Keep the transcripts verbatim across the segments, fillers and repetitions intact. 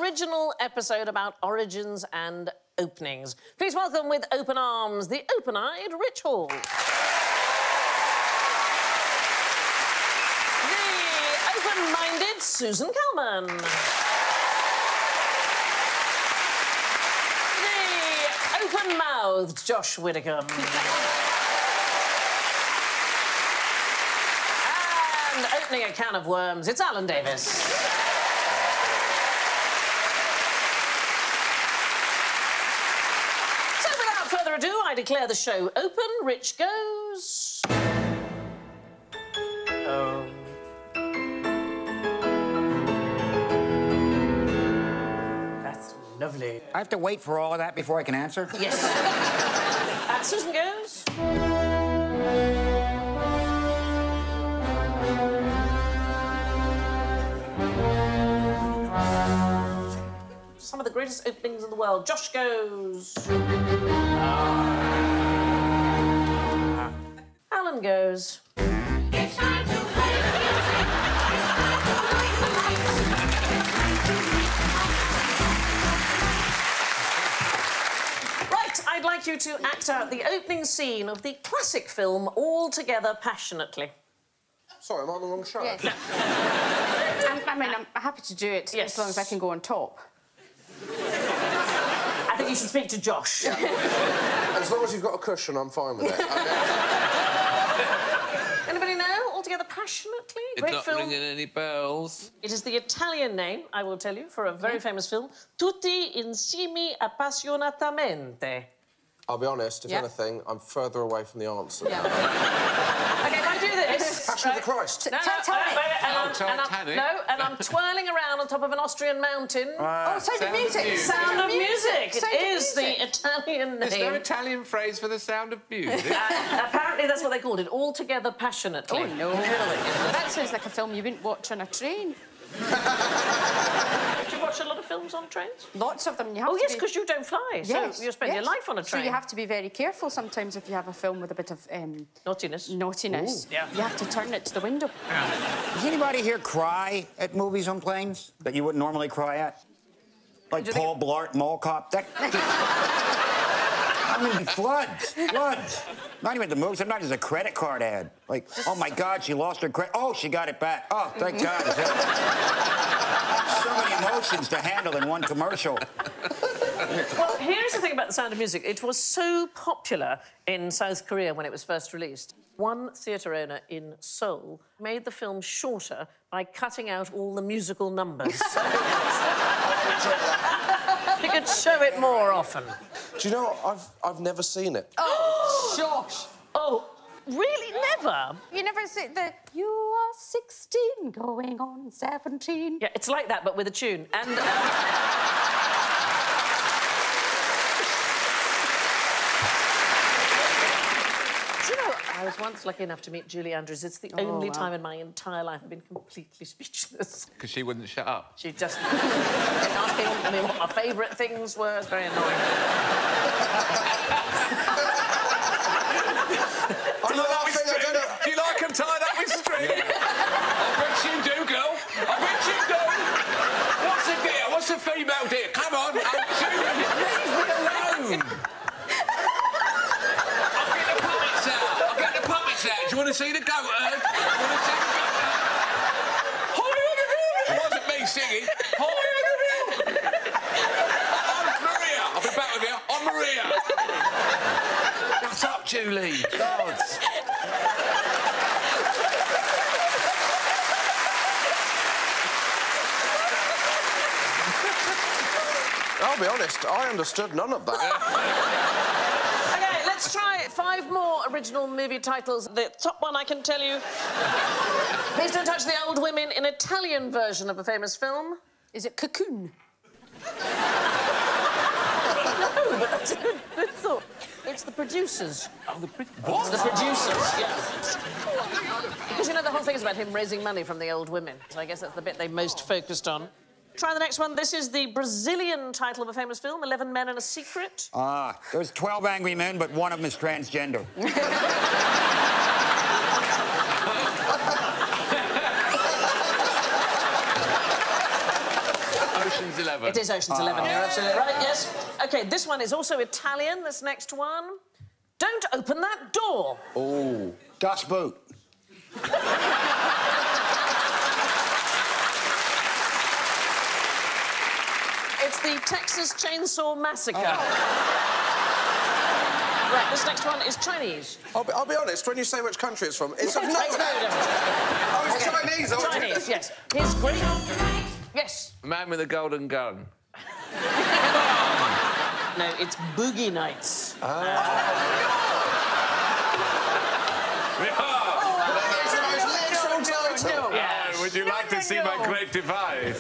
original episode about origins and openings. Please welcome with open arms the open-eyed Rich Hall. The open-minded Susan Calman. The open-mouthed Josh Widdicombe. And opening a can of worms, it's Alan Davis. So without further ado, I declare the show open. Rich goes... Oh. That's lovely. I have to wait for all of that before I can answer? Yes. And Susan goes... Some of the greatest openings in the world. Josh goes... Ah. Alan goes... It's time to play the music. Right, I'd like you to act out the opening scene of the classic film All Together Passionately. Sorry, am I on the wrong show? Yes. I'm, I mean, I'm happy to do it Yes. as long as I can go on top. I think you should speak to Josh. Yeah. As long as you've got a cushion, I'm fine with it. Anybody know? All Together Passionately? It's Great not film. ringing any bells. It is the Italian name, I will tell you, for a very famous film. Tutti insieme appassionatamente. I'll be honest, if Yeah. anything, I'm further away from the answer. Yeah. OK, if I do this... Passion of the Christ. No, no, Tell- tell no, me. no, and I'm, Oh, and I'm, Titanic. no, and I'm twirling around on top of an Austrian mountain. Oh, Sound of Sound of Music. Music. Sound of Music. Sound It of is the Music. Italian name. Is there an Italian phrase for the sound of music? Uh, apparently, that's what they called it. All Together Passionately. Oh, no. That sounds like a film you wouldn't watch on a train. Do you watch a lot of films on trains? Lots of them. You have Oh, to yes, be... because you don't fly, Yes, so you spend your yes. life on a train. So you have to be very careful sometimes if you have a film with a bit of um, Naughtiness. naughtiness. Ooh, yeah. You have to turn it to the window. Does anybody here cry at movies on planes that you wouldn't normally cry at? Like Do you Paul Blart, Mall Cop? That... I mean, floods, floods. Not even the movie, sometimes it's a credit card ad. Like, oh, my God, she lost her credit... Oh, she got it back. Oh, thank God. So many emotions to handle in one commercial. Well, here's the thing about The Sound of Music. It was so popular in South Korea when it was first released. One theatre owner in Seoul made the film shorter by cutting out all the musical numbers. He could show it more often. Do you know what? I've, I've never seen it. Oh, Josh. Oh, really? Never? You never see the... You are sixteen, going on seventeen. Yeah, it's like that, but with a tune. And... Um... Do you know, I was once lucky enough to meet Julie Andrews. It's the Oh, only wow. time in my entire life I've been completely speechless. Because she wouldn't shut up. She just kept asking me what my favourite things were. It's very annoying. I'm laughing, I don't know. Do you like them tied up with string? I bet you do, girl. I bet you do. What's the deer? What's the female deer? Come on, I'll shoot you. Leave me alone. I'll get the puppets out. I'll get the puppets out. Do you want to see the goat herd? Do you want to see the goat herd? It wasn't me singing. I'm Maria. I'll be back with you. I'm Maria. Shut up, Julie. God. I'll be honest, I understood none of that. OK, let's try five more original movie titles. The top one, I can tell you... Please Don't Touch the Old Women, an Italian version of a famous film. Is it Cocoon? No, but that's a good, good thought. It's the producers. Oh, the pretty... What? It's the producers, yeah. Because, you know, the whole thing is about him raising money from the old women. So I guess that's the bit they most focused on. Try the next one. This is the Brazilian title of a famous film, Eleven Men and a Secret. Ah, there's twelve angry men, but one of them is transgender. Ocean's Eleven. Eleven. It is Ocean's Eleven, you're absolutely right, yes. OK, this one is also Italian, this next one. Don't open that door. Oh. Das Boot. It's the Texas Chainsaw Massacre. Oh. Right, this next one is Chinese. I'll be, I'll be honest, when you say which country it's from, it's of no... Makes no difference. Oh, it's Okay. Chinese, oh, Chinese, yes. His great... Yes. Man with a golden gun. No, it's Boogie Nights. Oh, Yeah. It's the most literal title. Yeah, would you like to see my great device?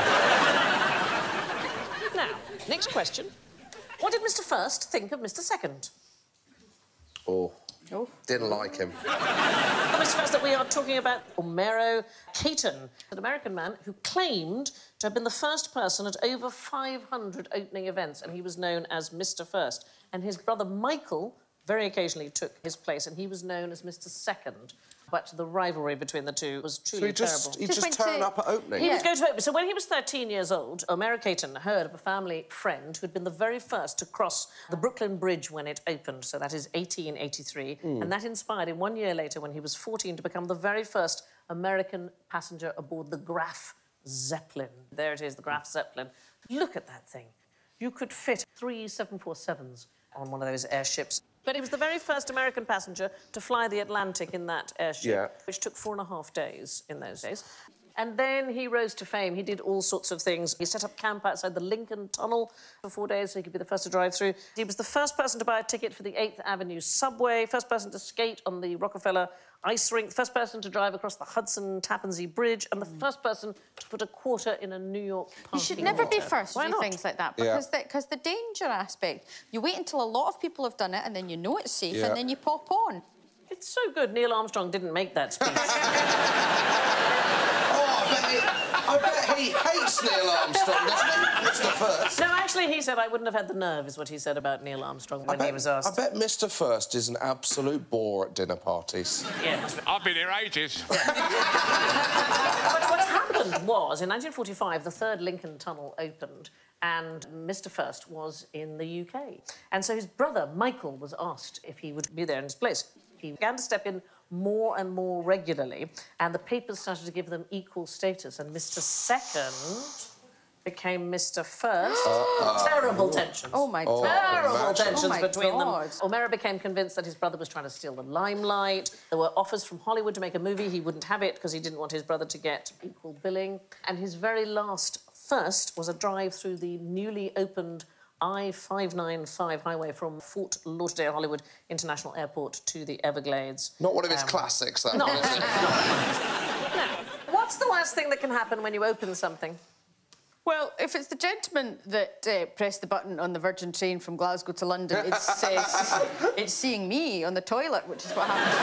Now, next question. What did Mister First think of Mister Second? Oh. Oh. Didn't like him. The Mister First that we are talking about, Homero Caton, an American man who claimed to have been the first person at over five hundred opening events, and he was known as Mister First. And his brother Michael very occasionally took his place, and he was known as Mister Second. But the rivalry between the two was truly So he just, terrible. he Just just, went turned to- up at opening? He Yeah. would go to open. So when he was thirteen years old, Homero Caton heard of a family friend who had been the very first to cross the Brooklyn Bridge when it opened. So that is eighteen eighty-three. Mm. And that inspired him one year later, when he was fourteen, to become the very first American passenger aboard the Graf Zeppelin. There it is, the Graf Zeppelin. Look at that thing. You could fit three seven forty-sevens on one of those airships. But he was the very first American passenger to fly the Atlantic in that airship, Yeah. which took four and a half days in those days. And then he rose to fame. He did all sorts of things. He set up camp outside the Lincoln Tunnel for four days so he could be the first to drive through. He was the first person to buy a ticket for the eighth Avenue subway, first person to skate on the Rockefeller ice rink, first person to drive across the Hudson-Tappan Zee Bridge, and the first person to put a quarter in a New York You parking should never be meter. first Why to do not? things like that, Yeah. because the, because the danger aspect, you wait until a lot of people have done it, and then you know it's safe, Yeah. and then you pop on. It's so good Neil Armstrong didn't make that speech. Oh, I bet, he, I bet he hates Neil Armstrong, doesn't he, Mister First? No, actually, he said I wouldn't have had the nerve, is what he said about Neil Armstrong when I bet, he was asked. I bet Mister First is an absolute bore at dinner parties. Yeah. I've been here ages. But what happened was, in nineteen forty-five, the third Lincoln Tunnel opened, and Mister First was in the U K. And so his brother, Michael, was asked if he would be there in his place. He began to step in more and more regularly, and the papers started to give them equal status, and Mister Second became Mister First. Uh-uh. Terrible tensions. Oh, my God. Terrible imagine. tensions Oh, my between God. them. Homero became convinced that his brother was trying to steal the limelight. There were offers from Hollywood to make a movie. He wouldn't have it because he didn't want his brother to get equal billing. And his very last first was a drive through the newly opened I five ninety-five highway from Fort Lauderdale Hollywood International Airport to the Everglades. Not one of his Um, classics, that no. one, is it? Now, what's the worst thing that can happen when you open something? Well, if it's the gentleman that uh, pressed the button on the Virgin train from Glasgow to London, it's, uh, it's seeing me on the toilet, which is what happened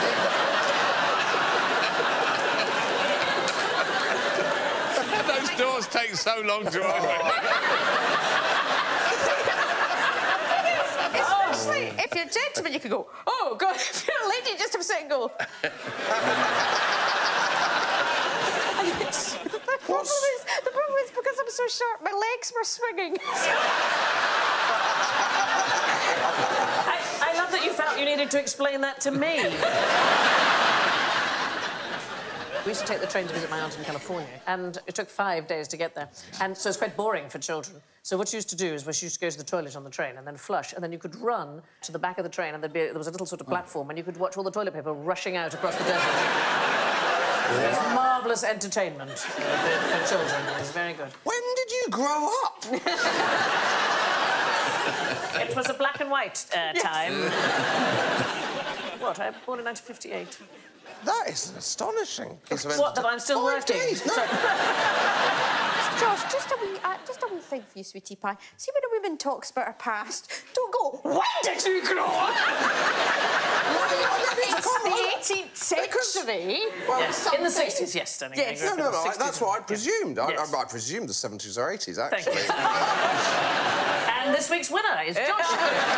today. Those doors take so long to open. Especially if you're a gentleman, you could go, oh, God, if you're a lady, just have a second go. And it's- the, problem is, the problem is, because I'm so short, my legs were swinging. I, I love that you felt you needed to explain that to me. We used to take the train to visit my aunt in California, and it took five days to get there. And so it's quite boring for children. So what you used to do is we used to go to the toilet on the train and then flush, and then you could run to the back of the train, and there'd be, there was a little sort of platform, and you could watch all the toilet paper rushing out across the desert. It was marvellous entertainment for, for children. It was very good. When did you grow up? It was a black and white uh, time. What? I was born in nineteen fifty-eight. That is astonishing. Piece of What, that I'm still Five working? days, no. Sorry. Josh, just a wee, uh, just a wee thing for you, sweetie pie. See, when a woman talks about her past, don't go, when did you grow up? It's the eighteenth century. Well, Yes, in the sixties, yes, Stanley. Yes. No, no, no, I, sixties. that's what I presumed. I, Yes. I, I presumed the seventies or eighties, Thank actually. you. And this week's winner is Josh.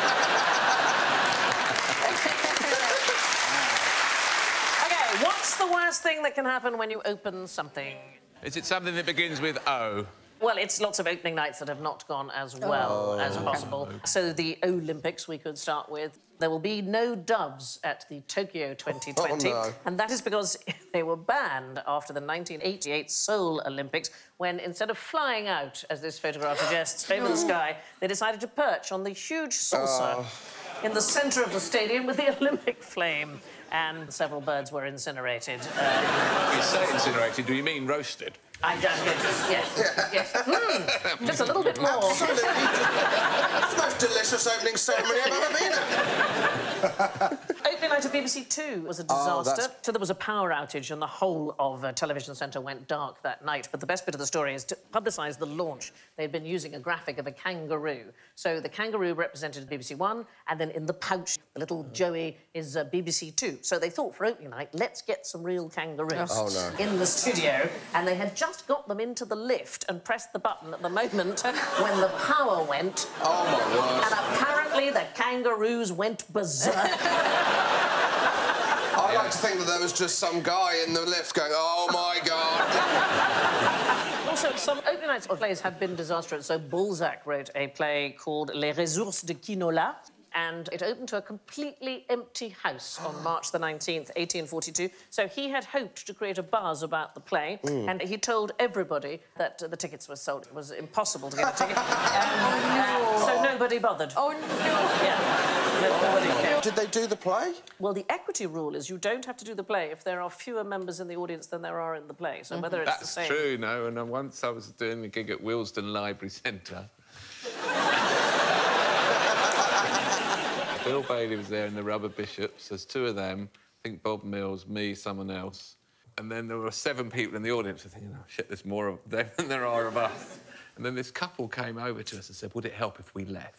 OK, what's the worst thing that can happen when you open something? Is it something that begins with O? Well, it's lots of opening nights that have not gone as well oh. as possible. So the Olympics we could start with. There will be no doves at the Tokyo twenty twenty. Oh, no. And that is because they were banned after the nineteen eighty-eight Seoul Olympics, when instead of flying out, as this photograph suggests, over the sky, they decided to perch on the huge saucer Oh. in the centre of the stadium with the Olympic flame. And several birds were incinerated. Uh, You say incinerated, do you mean roasted? I don't yes, yes, yes. Mm, just a little bit more. Absolutely. It's the most delicious opening ceremony I've ever been at. Opening night at B B C Two was a Oh, disaster. that's- So there was a power outage and the whole of uh, Television Centre went dark that night. But the best bit of the story is to publicise the launch. They'd been using a graphic of a kangaroo. So the kangaroo represented B B C One, and then in the pouch, the little Joey is uh, B B C Two. So they thought for opening night, let's get some real kangaroos Oh, no. in the studio. And they had just got them into the lift and pressed the button at the moment when the power went. Oh, my word. And apparently the kangaroos went berserk. I like to think that there was just some guy in the lift going, oh, my God. Also, some opening nights of plays have been disastrous. So Balzac wrote a play called Les Ressources de Quinola, and it opened to a completely empty house on March the nineteenth, eighteen forty-two. So he had hoped to create a buzz about the play, mm. and he told everybody that uh, the tickets were sold. It was impossible to get a ticket. um, Oh, no. uh, so nobody bothered. Oh, no. Yeah. Nobody cared. Did they do the play? Well, the equity rule is you don't have to do the play if there are fewer members in the audience than there are in the play. So whether it's That's the same... true, no. And uh, once I was doing a gig at Willesden Library Centre. Bill Bailey was there and the Rubber Bishops. There's two of them. I think Bob Mills, me, someone else. And then there were seven people in the audience. I'm thinking, oh, shit, there's more of them than there are of us. And then this couple came over to us and said, would it help if we left?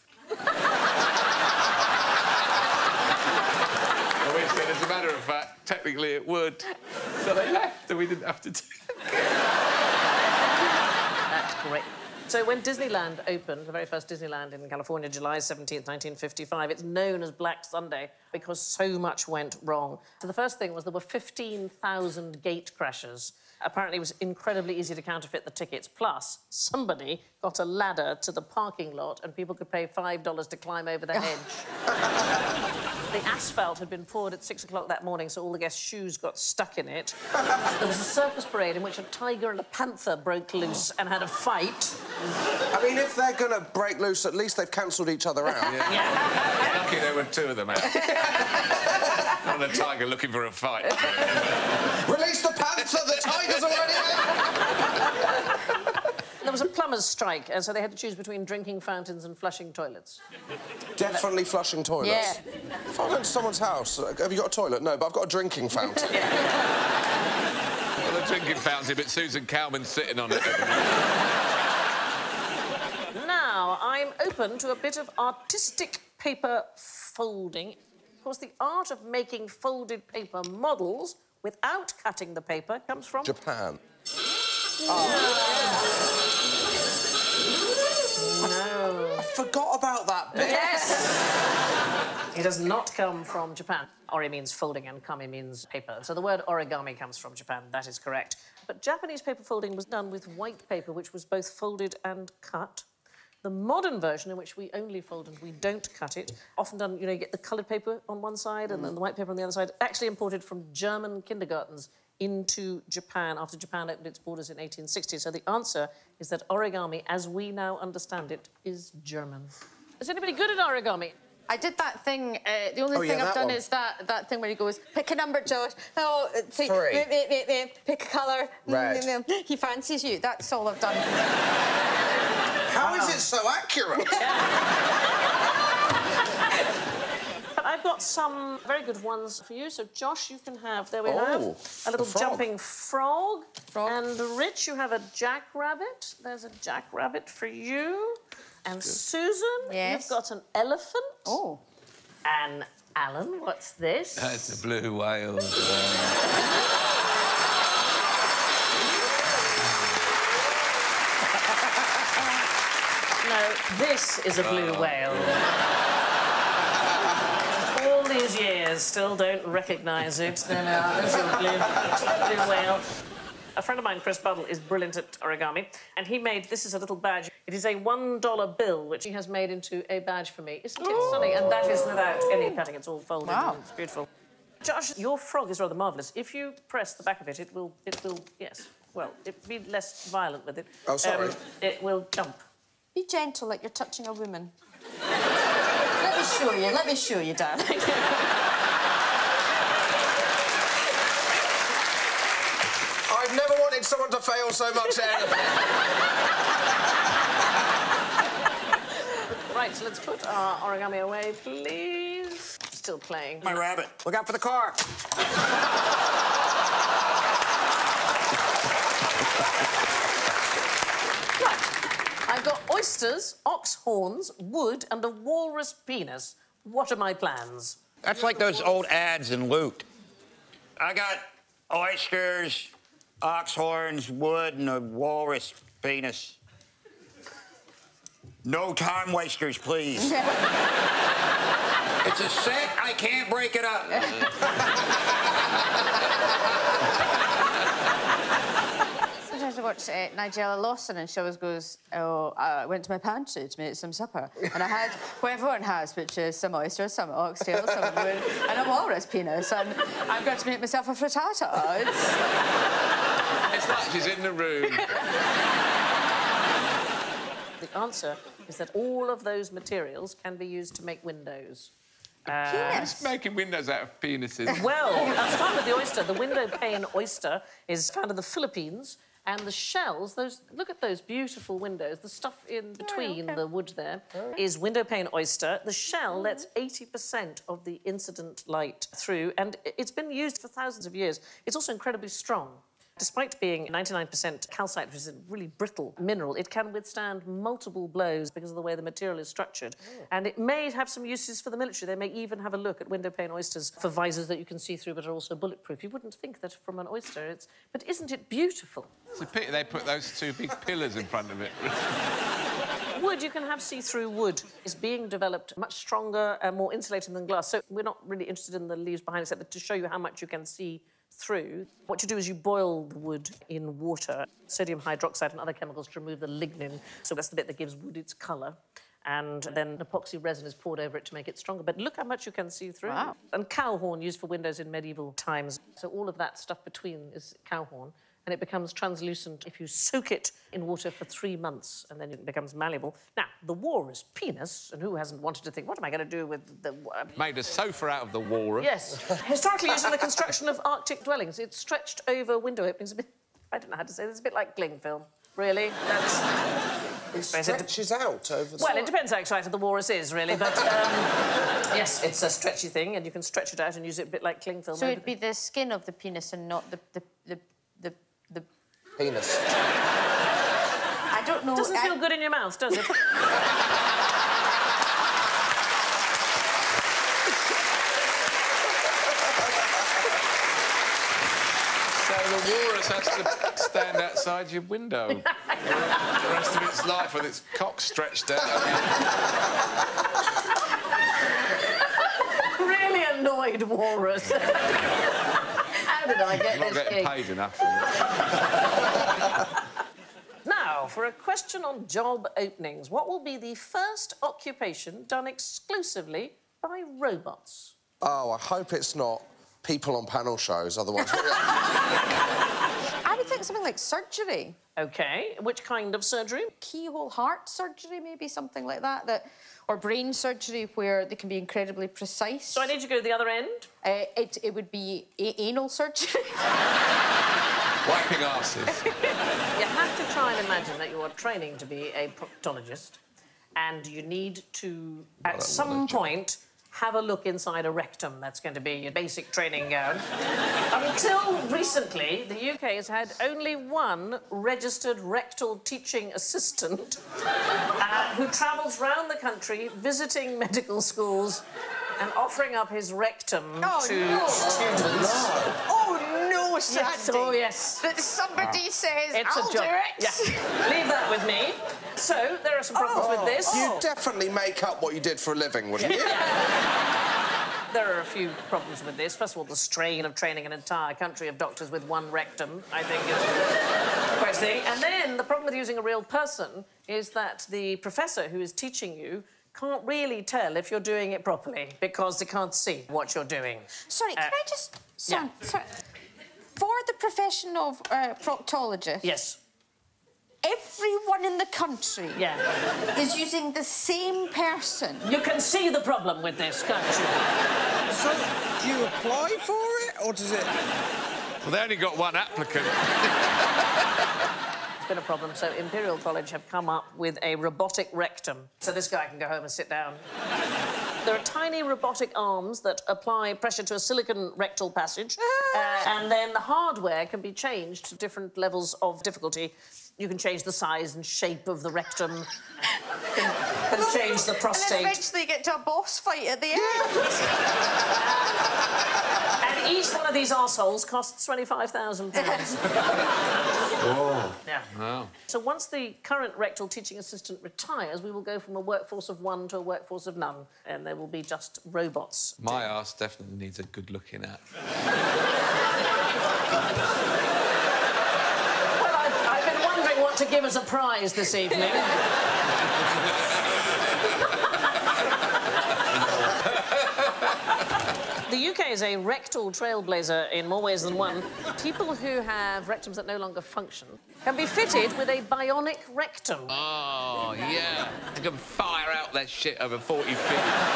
And we said, as a matter of fact, technically it would. So they left and we didn't have to do it. That's great. So when Disneyland opened, the very first Disneyland in California, July seventeenth, nineteen fifty-five, it's known as Black Sunday because so much went wrong. So the first thing was there were fifteen thousand gate crashes. Apparently it was incredibly easy to counterfeit the tickets. Plus, somebody got a ladder to the parking lot and people could pay five dollars to climb over the hedge. The asphalt had been poured at six o'clock that morning, so all the guests' shoes got stuck in it. There was a circus parade in which a tiger and a panther broke loose and had a fight. I mean, if they're going to break loose, at least they've cancelled each other out. Yeah. Yeah. Lucky there were two of them out. Not a tiger looking for a fight. Release the panther, the tiger's already out! There was a plumber's strike, and so they had to choose between drinking fountains and flushing toilets. Definitely flushing toilets. Yeah. If I went to someone's house, have you got a toilet? No, but I've got a drinking fountain. Well, a drinking fountain, but Susan Calman's sitting on it. Now, I'm open to a bit of artistic paper folding. Of course, the art of making folded paper models without cutting the paper comes from... Japan. No. I forgot about that bit. Yes! It does not come from Japan. Ori means folding and kami means paper. So the word origami comes from Japan, that is correct. But Japanese paper folding was done with white paper, which was both folded and cut. The modern version, in which we only fold and we don't cut it, often done, you know, you get the coloured paper on one side and then the white paper on the other side, actually imported from German kindergartens into Japan after Japan opened its borders in eighteen sixty. So the answer is that origami, as we now understand it, is German. Is anybody good at origami? I did that thing. Uh, the only Oh, thing yeah, I've that done one. is that that thing where he goes, pick a number, Josh. Oh, uh, say, Three. eh, eh, eh, eh, pick a colour. Red. Mm, mm, He fancies you. That's all I've done. How is it so accurate? But I've got some very good ones for you. So, Josh, you can have... There we Oh, have a little a frog. jumping frog. Frog. And, Rich, you have a jackrabbit. There's a jackrabbit for you. And, Susan, Yes. you've got an elephant. Oh. And, Alan, what's this? That's a blue whale. No, this is a blue whale. All these years, still don't recognise it. There we are, there's your blue, blue whale. A friend of mine, Chris Buddle, is brilliant at origami, and he made, this is a little badge. It is a one dollar bill, which he has made into a badge for me. Isn't it stunning? And that is without any cutting. It's all folded. Wow. And it's beautiful. Josh, your frog is rather marvellous. If you press the back of it, it will, it will, yes, well, it be less violent with it. Oh, sorry. Um, it will jump. Be gentle, like you're touching a woman. Let me show you, let me show you, darling. I've never wanted someone to fail so much at anything. Right, so let's put our origami away, please. Still playing. My rabbit. Look out for the car. Right. I've got oysters, ox horns, wood, and a walrus penis. What are my plans? That's like those old ads in Loot. I got oysters, ox horns, wood, and a walrus penis. No time wasters, please. It's a set, I can't break it up. Sometimes I watch uh, Nigella Lawson and she always goes, oh, I went to my pantry to make some supper and I had what everyone has, which is some oysters, some oxtail, some wood, and a walrus penis, and I've got to make myself a frittata. It's... It's like she's in the room. The answer is that all of those materials can be used to make windows. Uh, It's making windows out of penises. well, I'll start with the oyster. The window pane oyster is found in the Philippines, and the shells, those, look at those beautiful windows, the stuff in between okay. the wood there is window pane oyster. The shell lets eighty percent of the incident light through, and it's been used for thousands of years. It's also incredibly strong. Despite being ninety-nine percent calcite, which is a really brittle mineral, it can withstand multiple blows because of the way the material is structured. Oh. And it may have some uses for the military. They may even have a look at window pane oysters for visors that you can see through but are also bulletproof. You wouldn't think that from an oyster. It's... But isn't it beautiful? It's a pity they put those two big pillars in front of it. Wood, you can have see-through wood. It's being developed much stronger and more insulating than glass. So we're not really interested in the leaves behind, except to show you how much you can see through. What you do is you boil the wood in water, sodium hydroxide and other chemicals to remove the lignin. So that's the bit that gives wood its colour. And then epoxy resin is poured over it to make it stronger. But look how much you can see through. Wow. And cow horn used for windows in medieval times. So all of that stuff between is cow horn. And it becomes translucent if you soak it in water for three months, and then it becomes malleable. Now, the walrus penis, and who hasn't wanted to think, what am I going to do with the... Uh... Made a sofa out of the walrus. Yes. Historically used in the construction of Arctic dwellings. It's stretched over window openings a bit... I don't know how to say this. It's a bit like cling film. Really? That's... It stretches out over the... Well, it depends how excited the walrus is, really, but, um... yes, it's a stretchy thing, and you can stretch it out and use it a bit like cling film. So it'd be the skin of the penis and not the... the, the, the, the... Penis. I don't know... Doesn't I... feel good in your mouth, does it? So the walrus has to stand outside your window for the rest of its life with its cock stretched out. Really annoyed walrus. How did I get Not this getting gig? paid enough for it. Now, for a question on job openings, what will be the first occupation done exclusively by robots? Oh, I hope it's not people on panel shows, otherwise... I would think something like surgery. OK, which kind of surgery? Keyhole heart surgery, maybe, something like that, that... Or brain surgery, where they can be incredibly precise. So I need to go to the other end? Uh, it, it would be a anal surgery. Wiping asses. You have to try and imagine that you are training to be a proctologist, and you need to, at Well, some point, have a look inside a rectum. That's going to be your basic training gown. Until recently, the U K has had only one registered rectal teaching assistant uh, who travels round the country visiting medical schools and offering up his rectum Oh, to no. students. Oh, no, Sandy. Yes, oh, yes. That somebody says, It's I'll a job. do it. Yeah. Leave that with me. So, there are some problems Oh. with this. You'd definitely make up what you did for a living, wouldn't you? There are a few problems with this. First of all, the strain of training an entire country of doctors with one rectum, I think, is the first thing. And then the problem with using a real person is that the professor who is teaching you can't really tell if you're doing it properly because they can't see what you're doing. Sorry, Uh, can I just... Sorry, yeah. sorry. For the profession of uh, proctologist... Yes. Everyone in the country Yeah. is using the same person. You can see the problem with this, can't you? So, do you apply for it, or does it... Well, they only got one applicant. It's been a problem, so Imperial College have come up with a robotic rectum. So this guy can go home and sit down. There are tiny robotic arms that apply pressure to a silicon rectal passage, uh, and then the hardware can be changed to different levels of difficulty. You can change the size and shape of the rectum, can, can change the prostate. And then eventually you get to a boss fight at the end. And each one of these arseholes costs twenty-five thousand pounds. Whoa. Yeah. Wow. So once the current rectal teaching assistant retires, we will go from a workforce of one to a workforce of none, and there will be just robots. My arse definitely needs a good looking at. Well, I've, I've been wondering what to give as a prize this evening. The U K is a rectal trailblazer in more ways than one. People who have rectums that no longer function can be fitted with a bionic rectum. Oh, yeah. They can fire out that shit over forty feet.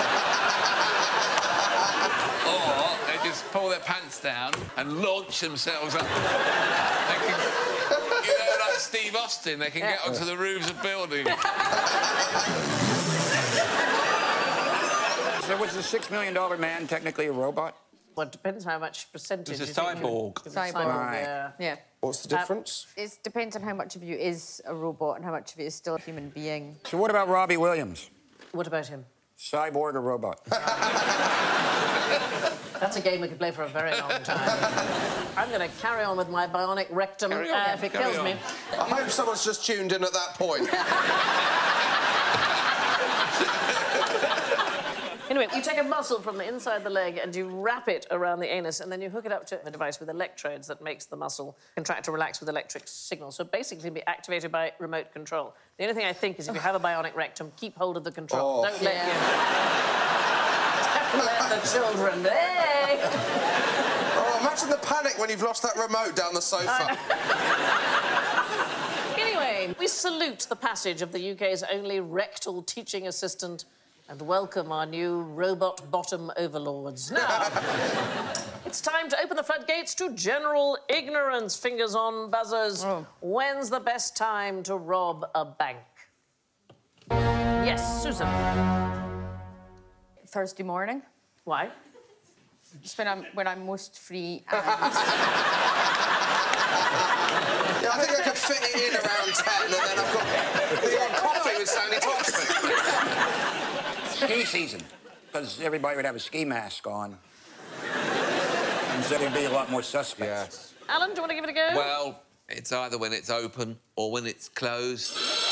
Or they just pull their pants down and launch themselves up. They can, you know, like Steve Austin, they can Yeah. get onto the roofs of buildings. So was the six million dollar man technically a robot? Well, it depends how much percentage. It's a you think you- cyborg. It's a Cyborg. cyborg, Right. yeah. Yeah. What's the difference? It depends on how much of you is a robot and how much of it is still a human being. So what about Robbie Williams? What about him? Cyborg or robot? That's a game we could play for a very long time. I'm going to carry on with my bionic rectum Carry on, uh, if it carry kills on. me. I hope someone's just tuned in at that point. Anyway, you take a muscle from the inside the leg and you wrap it around the anus and then you hook it up to a device with electrodes that makes the muscle contract to relax with electric signals. So basically be activated by remote control. The only thing I think is if you have a bionic rectum, keep hold of the control. Oh. Don't let you... Don't let the children... Hey! Oh, imagine the panic when you've lost that remote down the sofa. Anyway, we salute the passage of the U K's only rectal teaching assistant and welcome our new robot bottom overlords. Now, it's time to open the floodgates to general ignorance. Fingers on buzzers. Oh. When's the best time to rob a bank? Yes, Susan. Thursday morning. Why? Just when I'm when I'm most free and Yeah, I think I could fit it in around ten, and then I've got the odd coffee with Sandy Toxvig. Ski season, because everybody would have a ski mask on. And so there'd be a lot more suspects. Alan, do you want to give it a go? Well, it's either when it's open or when it's closed.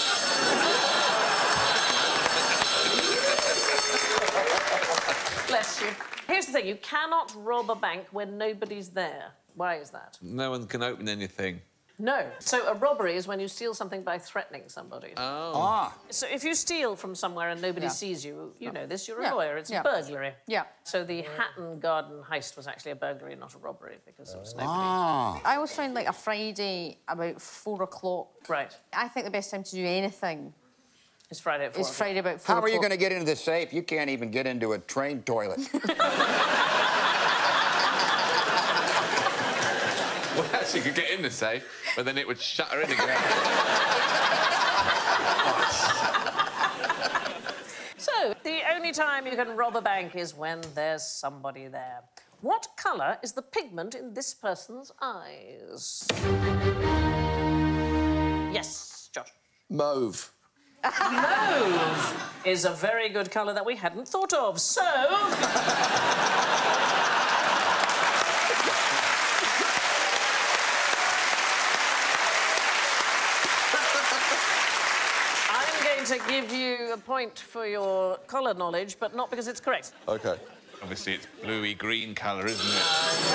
Bless you. Here's the thing, you cannot rob a bank when nobody's there. Why is that? No one can open anything. No. So a robbery is when you steal something by threatening somebody. Oh. Ah. So if you steal from somewhere and nobody Yeah. sees you, you know this, you're a Yeah. lawyer, it's Yeah. a burglary. Yeah. So the Hatton Garden heist was actually a burglary, not a robbery, because there was nobody. Ah. I always find like a Friday about four o'clock. Right. I think the best time to do anything It's Friday at four. is Friday about four How are you o'clock. going to get into the safe? You can't even get into a train toilet. Well, actually, you could get in the safe, but then it would shut her in again. So the only time you can rob a bank is when there's somebody there. What colour is the pigment in this person's eyes? Yes, Josh. Mauve. Mauve is a very good colour that we hadn't thought of. So... I'm going to give you a point for your colour knowledge, but not because it's correct. OK. Obviously, it's bluey-green colour, isn't it?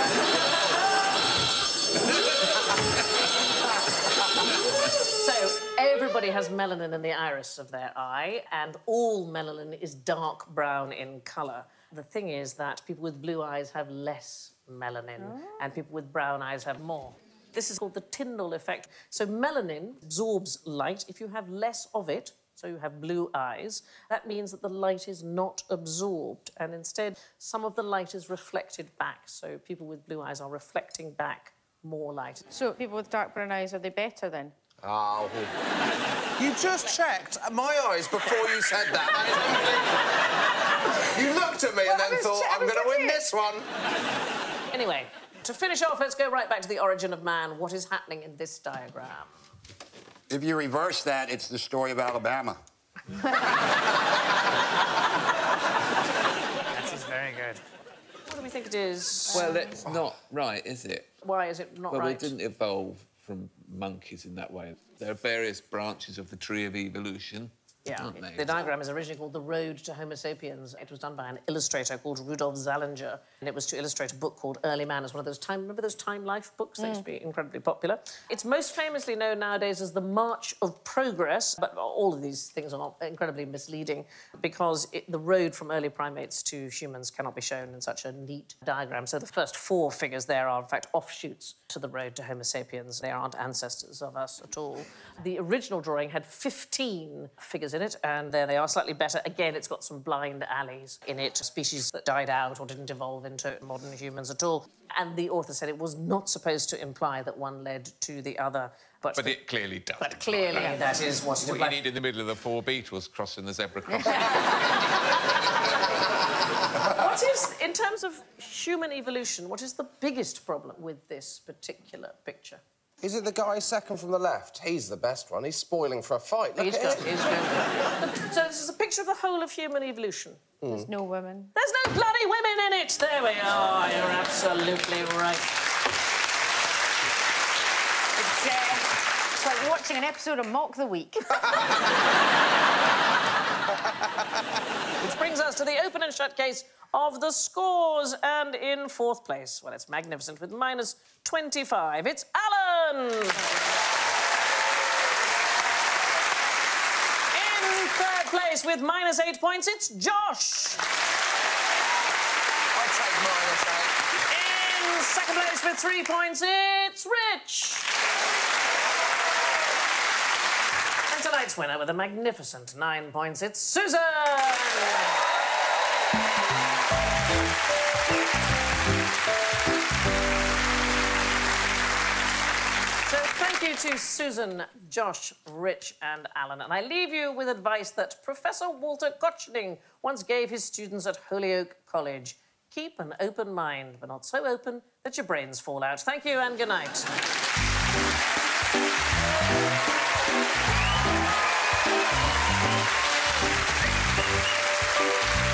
So, everybody has melanin in the iris of their eye, and all melanin is dark brown in colour. The thing is that people with blue eyes have less melanin, oh. and people with brown eyes have more. This is called the Tyndall effect. So, melanin absorbs light. If you have less of it, so you have blue eyes, that means that the light is not absorbed, and instead some of the light is reflected back. So people with blue eyes are reflecting back more light. So people with dark brown eyes, are they better then? Oh. You just checked my eyes before you said that. You looked at me well, and then thought, I'm going to win this one. Anyway, to finish off, let's go right back to the origin of man. What is happening in this diagram? If you reverse that, it's the story of Alabama. That is very good. What do we think it is? Well, it's not right, is it? Why is it not well, right? Well, we didn't evolve from monkeys in that way. There are various branches of the tree of evolution. Yeah, the diagram is originally called The Road to Homo sapiens. It was done by an illustrator called Rudolf Zallinger, and it was to illustrate a book called Early Man. It's one of those time... Remember those Time Life books? Mm. They used to be incredibly popular. It's most famously known nowadays as the March of Progress, but all of these things are incredibly misleading because it, the road from early primates to humans cannot be shown in such a neat diagram. So the first four figures there are, in fact, offshoots to the road to Homo sapiens. They aren't ancestors of us at all. The original drawing had fifteen figures in it, and there they are, slightly better. Again, it's got some blind alleys in it, species that died out or didn't evolve into modern humans at all. And the author said it was not supposed to imply that one led to the other. But, but the, it clearly does. But clearly that. that is what it What implies. you need in the middle of the four Beatles crossing the zebra crossing. What is, in terms of human evolution, what is the biggest problem with this particular picture? Is it the guy second from the left? He's the best one. He's spoiling for a fight. Look He's at got, him. he's got... So this is a picture of the whole of human evolution. Mm. There's no women. There's no bloody women in it! There we are. You're absolutely right. It's, uh, it's like watching an episode of Mock the Week. Which brings us to the open and shut case of the scores. And in fourth place, well, it's magnificent with minus twenty-five. It's Alan! In third place with minus eight points, it's Josh! I'll take minus eight. In second place with three points, it's Rich! And tonight's winner with a magnificent nine points, it's Susan! So thank you to Susan, Josh, Rich and Alan. And I leave you with advice that Professor Walter Gottscheding once gave his students at Holyoke College. Keep an open mind, but not so open that your brains fall out. Thank you and good night. Thank you.